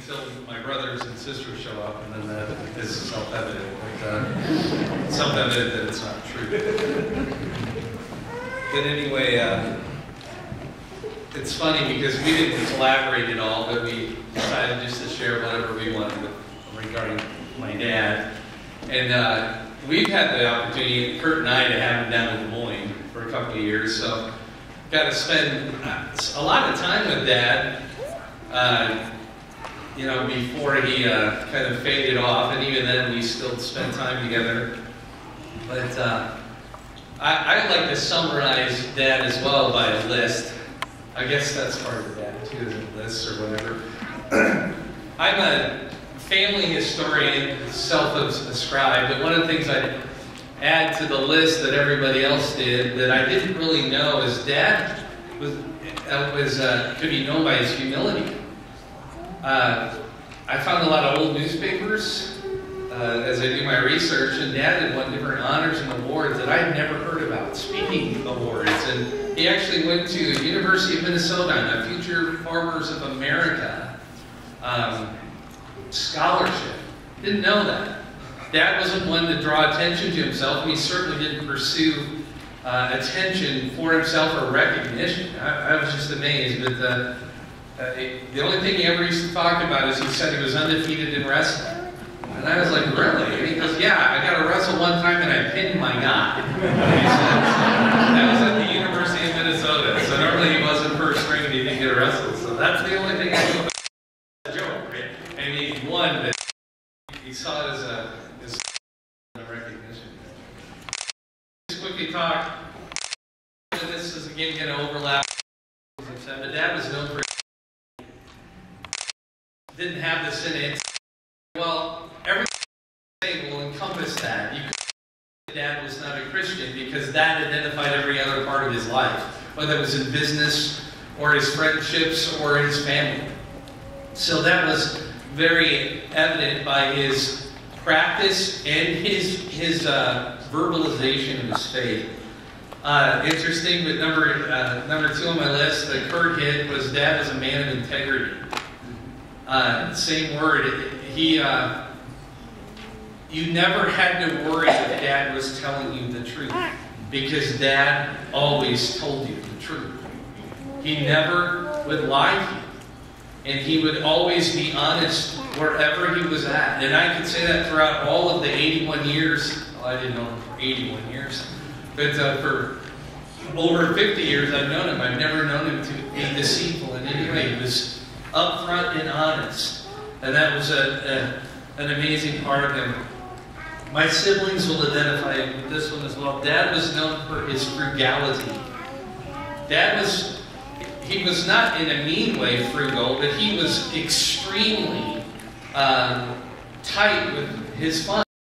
until my brothers and sisters show up, and then that is self-evident. Self-evident that it's not true. But anyway, it's funny because we didn't collaborate at all, but we decided just to share whatever we wanted regarding my dad. And we've had the opportunity, Kurt and I, to have him down in Des Moines for a couple of years, so got to spend a lot of time with Dad, before he kind of faded off, and even then we still spent time together. But I like to summarize Dad as well by a list. I guess that's part of the Dad too, isn't lists or whatever. I'm a family historian, self-ascribed, but one of the things I add to the list that everybody else did that I didn't really know is Dad could be known by his humility. I found a lot of old newspapers as I do my research, and Dad had won different honors and awards that I had never heard about, speaking awards. And he actually went to the University of Minnesota on a Future Farmers of America scholarship. Didn't know that. Dad wasn't one to draw attention to himself, and he certainly didn't pursue attention for himself or recognition. I was just amazed. But the only thing he ever used to talk about is he said he was undefeated in wrestling. And I was like, really? And he goes, yeah, I got to wrestle one time and I pinned my guy. That was at the University of Minnesota. So normally he wasn't first string and he didn't get wrestled. So that's the only thing I know about that joke, right? And he won, but he saw it as recognition. Just quickly talk. This is again going to overlap. But Dad was known for didn't have this in it. Well, everything will encompass that. You could say Dad was not a Christian because that identified every other part of his life, whether it was in business or his friendships or his family. So that was very evident by his practice and his verbalization of his faith. Interesting, but number 2 on my list that Kurt hit was Dad was a man of integrity. Same word. You never had to worry if Dad was telling you the truth, because Dad always told you the truth. He never would lie to you, and he would always be honest wherever he was at. And I could say that throughout all of the 81 years. Well, I didn't know him for 81 years, but for over 50 years I've known him. I've never known him to be deceitful in any way. He was upfront and honest, and that was an amazing part of him. My siblings will identify with this one as well. Dad was known for his frugality. Dad was not in a mean way frugal, but he was extremely tight with his funds.